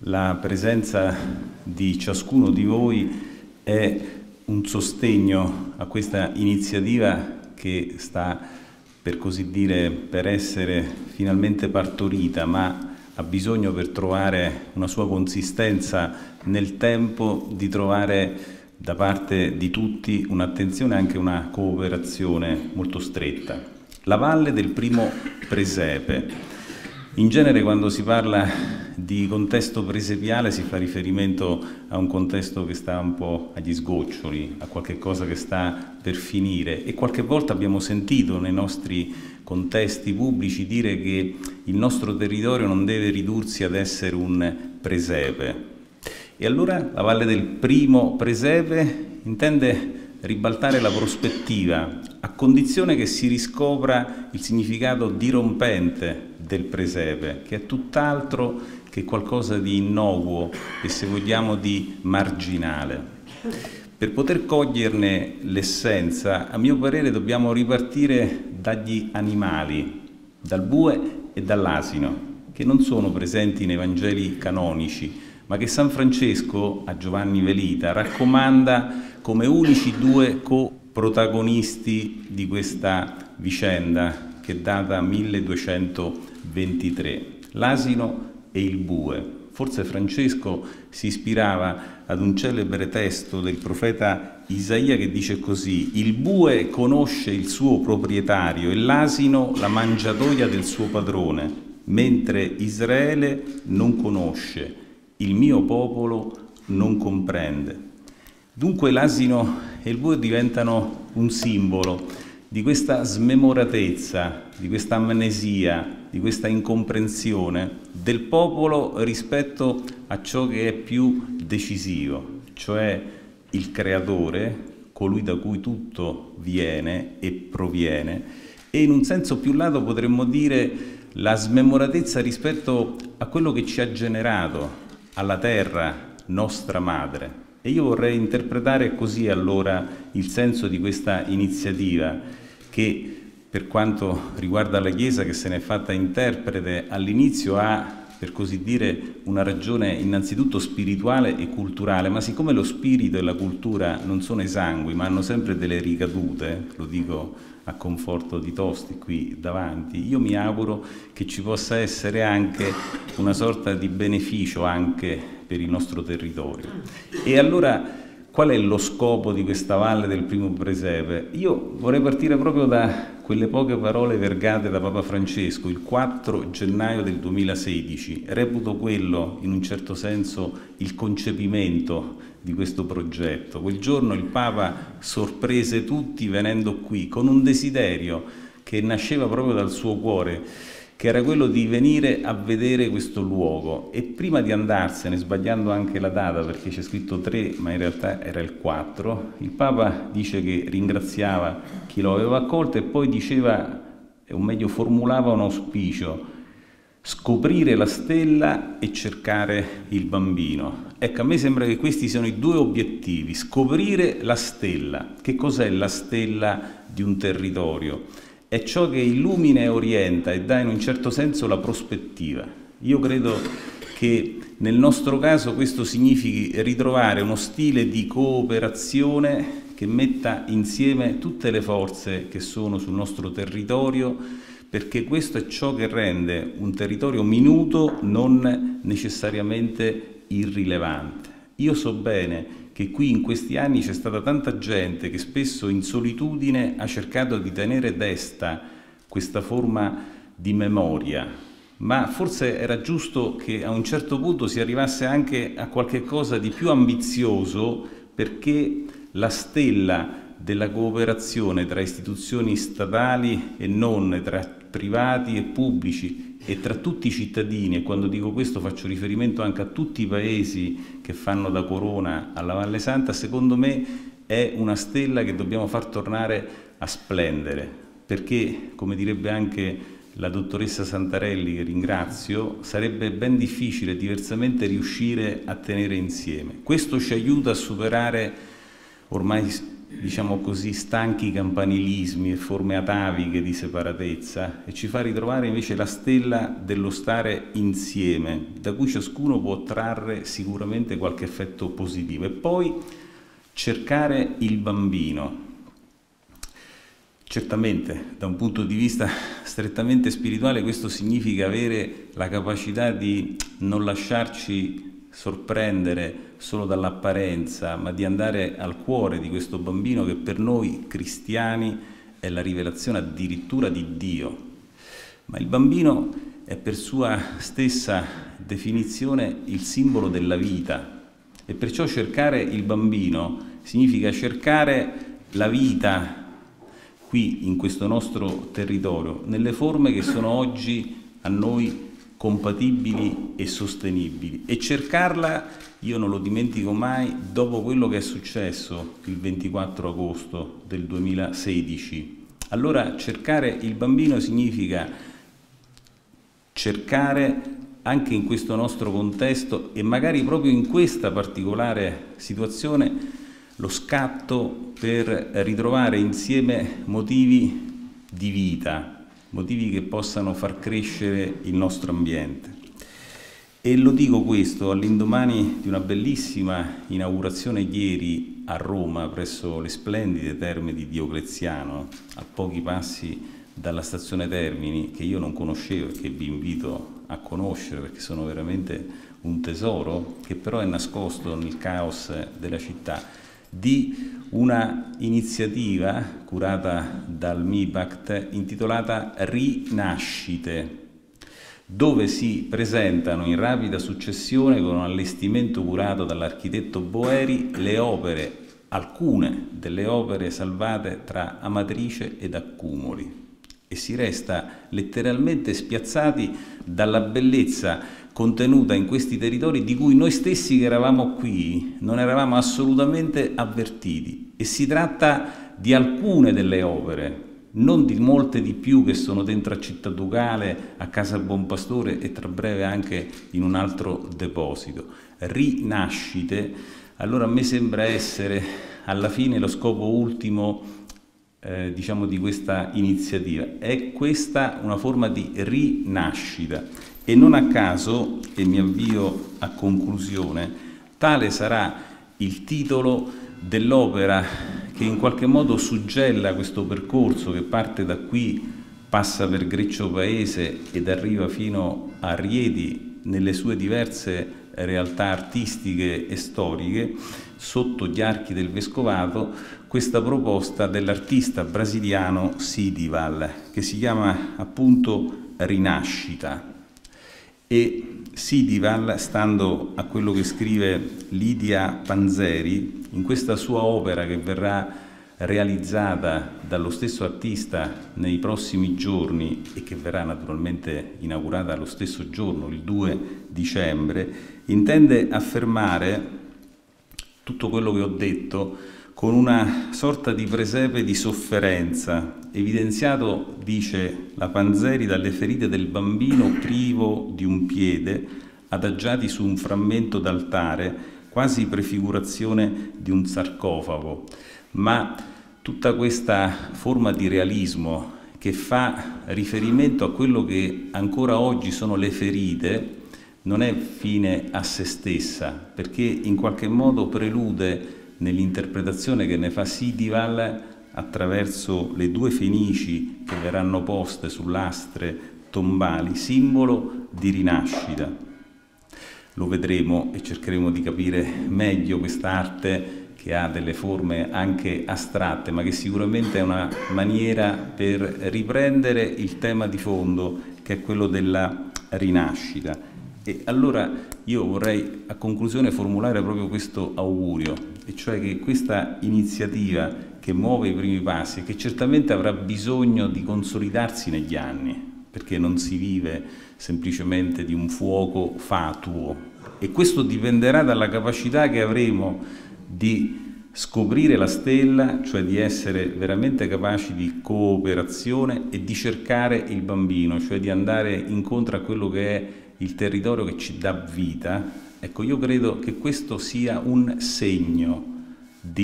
la presenza di ciascuno di voi è un sostegno a questa iniziativa che sta, per così dire, per essere finalmente partorita, ma ha bisogno, per trovare una sua consistenza nel tempo, di trovare da parte di tutti un'attenzione e anche una cooperazione molto stretta. La valle del primo presepe. In genere quando si parla di contesto presepiale si fa riferimento a un contesto che sta un po' agli sgoccioli, a qualche cosa che sta per finire, e qualche volta abbiamo sentito nei nostri contesti pubblici dire che il nostro territorio non deve ridursi ad essere un presepe. E allora la valle del primo presepe intende ribaltare la prospettiva, a condizione che si riscopra il significato dirompente del presepe, che è tutt'altro che qualcosa di innocuo e, se vogliamo, di marginale. Per poter coglierne l'essenza, a mio parere, dobbiamo ripartire dagli animali, dal bue e dall'asino, che non sono presenti nei Vangeli canonici, ma che San Francesco, a Giovanni Velita, raccomanda come unici due coprotagonisti di questa vicenda, che data 1223, l'asino e il bue. Forse Francesco si ispirava ad un celebre testo del profeta Isaia che dice così: il bue conosce il suo proprietario e l'asino la mangiatoia del suo padrone, mentre Israele non conosce, il mio popolo non comprende. Dunque l'asino e il bue diventano un simbolo di questa smemoratezza, di questa amnesia, di questa incomprensione del popolo rispetto a ciò che è più decisivo, cioè il Creatore, colui da cui tutto viene e proviene, e in un senso più lato potremmo dire la smemoratezza rispetto a quello che ci ha generato, alla terra, nostra madre. E io vorrei interpretare così allora il senso di questa iniziativa, che per quanto riguarda la Chiesa, che se n'è fatta interprete all'inizio, ha, per così dire, una ragione innanzitutto spirituale e culturale, ma siccome lo spirito e la cultura non sono esangui, ma hanno sempre delle ricadute, lo dico a conforto di Tosti qui davanti, io mi auguro che ci possa essere anche una sorta di beneficio anche per il nostro territorio. E allora qual è lo scopo di questa valle del primo presepe? Io vorrei partire proprio da quelle poche parole vergate da Papa Francesco il 4 gennaio del 2016. Reputo quello, in un certo senso, il concepimento di questo progetto. Quel giorno il Papa sorprese tutti venendo qui con un desiderio che nasceva proprio dal suo cuore, che era quello di venire a vedere questo luogo, e prima di andarsene, sbagliando anche la data perché c'è scritto 3 ma in realtà era il 4, il Papa dice che ringraziava chi lo aveva accolto e poi diceva, o meglio formulava un auspicio: scoprire la stella e cercare il bambino. Ecco, a me sembra che questi siano i due obiettivi: scoprire la stella. Che cos'è la stella di un territorio? È ciò che illumina e orienta e dà in un certo senso la prospettiva. Io credo che nel nostro caso questo significhi ritrovare uno stile di cooperazione che metta insieme tutte le forze che sono sul nostro territorio, perché questo è ciò che rende un territorio minuto non necessariamente irrilevante. Io so bene che qui in questi anni c'è stata tanta gente che spesso in solitudine ha cercato di tenere desta questa forma di memoria, ma forse era giusto che a un certo punto si arrivasse anche a qualche cosa di più ambizioso, perché la stella della cooperazione tra istituzioni statali e non, tra privati e pubblici e tra tutti i cittadini, e quando dico questo faccio riferimento anche a tutti i paesi che fanno da corona alla Valle Santa, secondo me è una stella che dobbiamo far tornare a splendere, perché, come direbbe anche la dottoressa Santarelli, che ringrazio, sarebbe ben difficile diversamente riuscire a tenere insieme. Questo ci aiuta a superare ormai diciamo così, stanchi campanilismi e forme ataviche di separatezza e ci fa ritrovare invece la stella dello stare insieme, da cui ciascuno può trarre sicuramente qualche effetto positivo. E poi cercare il bambino. Certamente, da un punto di vista strettamente spirituale, questo significa avere la capacità di non lasciarci sorprendere solo dall'apparenza, ma di andare al cuore di questo bambino che per noi cristiani è la rivelazione addirittura di Dio. Ma il bambino è per sua stessa definizione il simbolo della vita e perciò cercare il bambino significa cercare la vita qui in questo nostro territorio, nelle forme che sono oggi a noi compatibili e sostenibili, e cercarla, io non lo dimentico mai, dopo quello che è successo il 24 agosto del 2016. Allora cercare il bambino significa cercare anche in questo nostro contesto e magari proprio in questa particolare situazione lo scatto per ritrovare insieme motivi di vita, motivi che possano far crescere il nostro ambiente. E lo dico questo all'indomani di una bellissima inaugurazione ieri a Roma presso le splendide terme di Diocleziano, a pochi passi dalla stazione Termini, che io non conoscevo e che vi invito a conoscere perché sono veramente un tesoro, che però è nascosto nel caos della città, di una iniziativa curata dal MIBACT intitolata Rinascite, dove si presentano in rapida successione, con un allestimento curato dall'architetto Boeri, le opere, alcune delle opere salvate tra Amatrice ed Accumoli, e si resta letteralmente spiazzati dalla bellezza contenuta in questi territori di cui noi stessi che eravamo qui non eravamo assolutamente avvertiti. E si tratta di alcune delle opere, non di molte di più che sono dentro a Città Ducale, a Casa Buonpastore e tra breve anche in un altro deposito. Rinascite, allora a me sembra essere alla fine lo scopo ultimo diciamo di questa iniziativa. È questa una forma di rinascita e non a caso, e mi avvio a conclusione, tale sarà il titolo dell'opera che in qualche modo suggella questo percorso che parte da qui, passa per Greccio Paese ed arriva fino a Rieti nelle sue diverse realtà artistiche e storiche sotto gli archi del Vescovato, questa proposta dell'artista brasiliano Sidival che si chiama appunto Rinascita. E Sidival, stando a quello che scrive Lidia Panzeri, in questa sua opera che verrà realizzata dallo stesso artista nei prossimi giorni e che verrà naturalmente inaugurata lo stesso giorno, il 2 dicembre, intende affermare tutto quello che ho detto con una sorta di presepe di sofferenza, evidenziato, dice la Panzeri, dalle ferite del bambino privo di un piede, adagiati su un frammento d'altare, quasi prefigurazione di un sarcofago. Ma tutta questa forma di realismo che fa riferimento a quello che ancora oggi sono le ferite non è fine a se stessa, perché in qualche modo prelude nell'interpretazione che ne fa Sidival attraverso le due fenici che verranno poste su lastre tombali, simbolo di rinascita. Lo vedremo e cercheremo di capire meglio quest'arte che ha delle forme anche astratte, ma che sicuramente è una maniera per riprendere il tema di fondo, che è quello della rinascita. E allora io vorrei a conclusione formulare proprio questo augurio, e cioè che questa iniziativa che muove i primi passi e che certamente avrà bisogno di consolidarsi negli anni, perché non si vive semplicemente di un fuoco fatuo, e questo dipenderà dalla capacità che avremo di scoprire la stella, cioè di essere veramente capaci di cooperazione e di cercare il bambino, cioè di andare incontro a quello che è il territorio che ci dà vita. Ecco, io credo che questo sia un segno di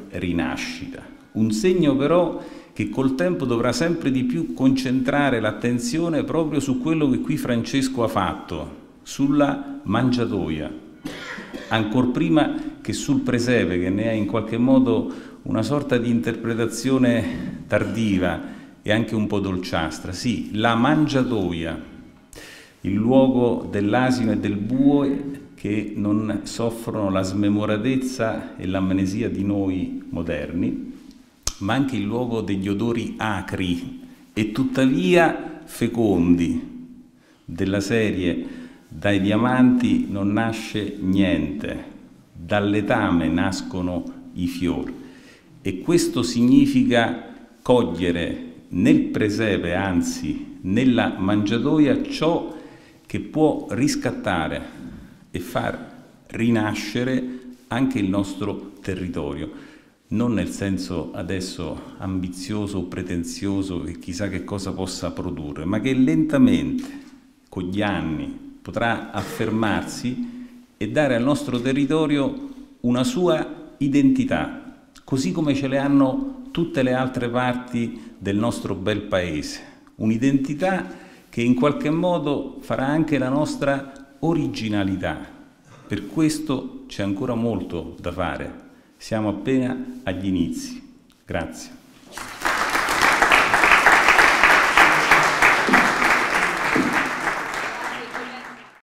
rinascita. Un segno però che col tempo dovrà sempre di più concentrare l'attenzione proprio su quello che qui Francesco ha fatto, sulla mangiatoia, ancor prima che sul presepe, che ne è in qualche modo una sorta di interpretazione tardiva e anche un po' dolciastra. Sì, la mangiatoia, il luogo dell'asino e del bue che non soffrono la smemoratezza e l'amnesia di noi moderni, ma anche il luogo degli odori acri e tuttavia fecondi, della serie dai diamanti non nasce niente, dal letame nascono i fiori. E questo significa cogliere nel presepe, anzi nella mangiatoia, ciò che può riscattare e far rinascere anche il nostro territorio. Non nel senso adesso ambizioso o pretenzioso che chissà che cosa possa produrre, ma che lentamente, con gli anni, potrà affermarsi e dare al nostro territorio una sua identità, così come ce le hanno tutte le altre parti del nostro bel paese. Un'identità che in qualche modo farà anche la nostra originalità. Per questo c'è ancora molto da fare. Siamo appena agli inizi. Grazie.